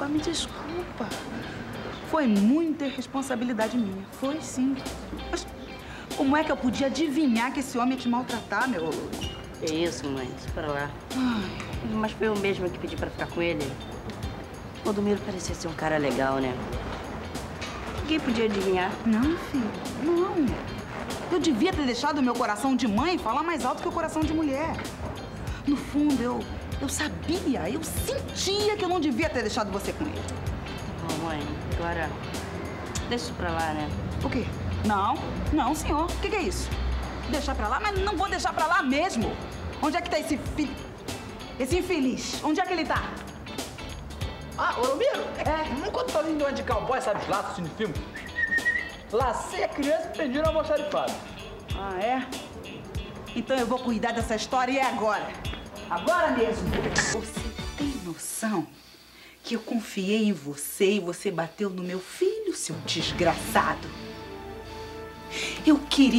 desculpa, me desculpa. Foi muita irresponsabilidade minha. Foi sim. Mas como é que eu podia adivinhar que esse homem ia te maltratar, meu? Que isso, mãe? Deixa pra lá. Ai. Mas foi eu mesma que pedi pra ficar com ele. O Valdomiro parecia ser um cara legal, né? Ninguém podia adivinhar. Não, filho, não. Eu devia ter deixado o meu coração de mãe falar mais alto que o coração de mulher. No fundo, eu sabia, eu sentia que eu não devia ter deixado você com ele. Bom, mãe, agora deixa isso pra lá, né? O quê? Não, senhor. O que é isso? Deixar pra lá? Mas não vou deixar pra lá mesmo. Onde é que tá esse filho? Esse infeliz? Onde é que ele tá? Ah, ô, Miro, enquanto tá lindo de cowboy, sabe, os laços de filme? Lacei a criança e prendi no almoxarifado. Ah, é? Então eu vou cuidar dessa história e é agora. Agora mesmo. Você tem noção que eu confiei em você e você bateu no meu filho, seu desgraçado? Eu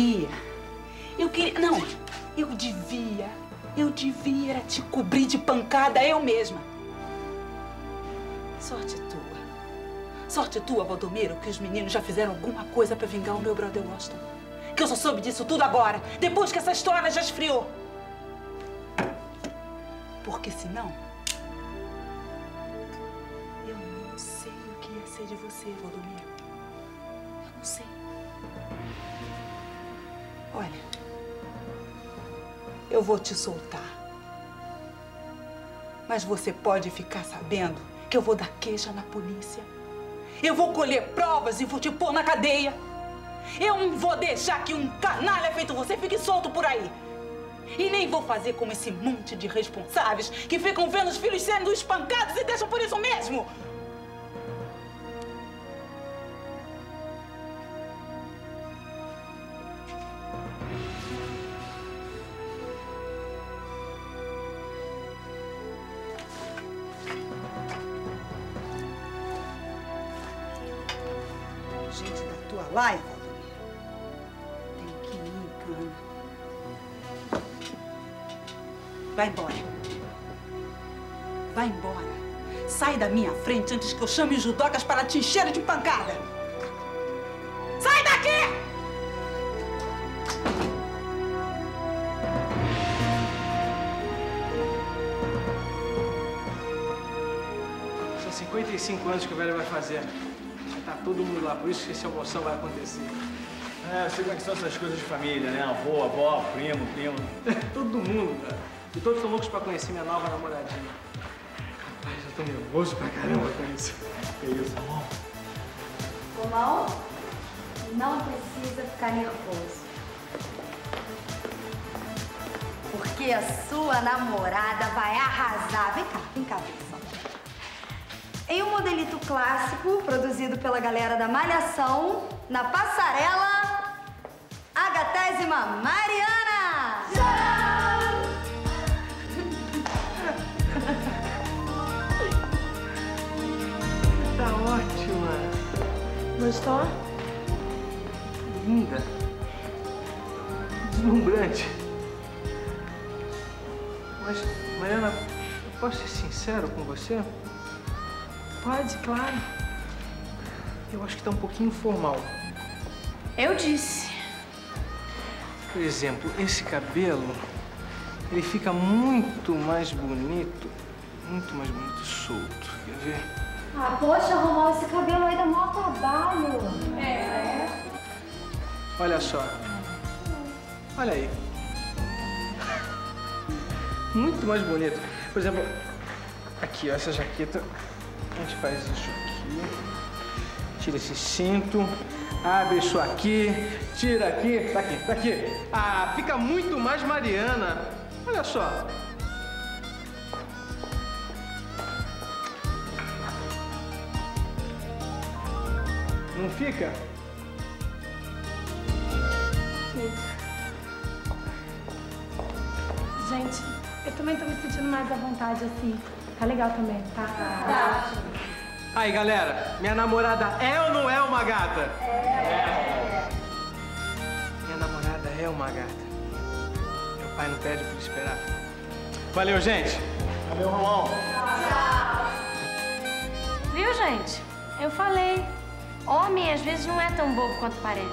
devia te cobrir de pancada eu mesma. Sorte tua, Valdomiro, que os meninos já fizeram alguma coisa pra vingar o meu brother Washington. Que eu só soube disso tudo agora, depois que essa história já esfriou. Porque senão, eu não sei o que ia ser de você, Valdomiro. Eu não sei. Olha, eu vou te soltar. Mas você pode ficar sabendo que eu vou dar queixa na polícia. Eu vou colher provas e vou te pôr na cadeia. Eu não vou deixar que um canalha feito você fique solto por aí. E nem vou fazer como esse monte de responsáveis que ficam vendo os filhos sendo espancados e deixam por isso mesmo. Gente da tua live, Valdomiro. Tem que ir, cana. Vai embora. Vai embora. Sai da minha frente antes que eu chame os judocas para te encher de pancada. Sai daqui! São 55 anos que o velho vai fazer. Tá todo mundo lá, por isso que esse almoção vai acontecer. É, eu sei como é que são essas coisas de família, né? Avô, avó, primo. Todo mundo, cara. E todos estão loucos pra conhecer minha nova namoradinha. Rapaz, eu tô nervoso pra caramba com isso. Que isso, amor? Romão, não precisa ficar nervoso. Porque a sua namorada vai arrasar. Vem cá, pessoal. Em um modelito clássico, produzido pela galera da Malhação, na passarela, a gatésima Mariana! Tcharam! Tá ótima. Gostou? Linda. Deslumbrante. Mas, Mariana, eu posso ser sincero com você? Pode, claro. Eu acho que tá um pouquinho informal. Eu disse. Por exemplo, esse cabelo, ele fica muito mais bonito solto. Quer ver? Ah, poxa, Romão, esse cabelo aí dá maior trabalho. Olha só. Olha aí. Muito mais bonito. Por exemplo, aqui, ó, essa jaqueta. A gente faz isso aqui. Tira esse cinto. Abre isso aqui. Tira aqui. Tá aqui. Ah, fica muito mais Mariana. Olha só. Não fica? Gente, eu também tô me sentindo mais à vontade, assim. Tá legal também, tá? Tá. Aí, galera, minha namorada é ou não é uma gata? É. Minha namorada é uma gata. Meu pai não pede pra esperar. Valeu, gente. Valeu, Romão. Viu? gente? Eu falei. Homem, às vezes, não é tão bobo quanto parece.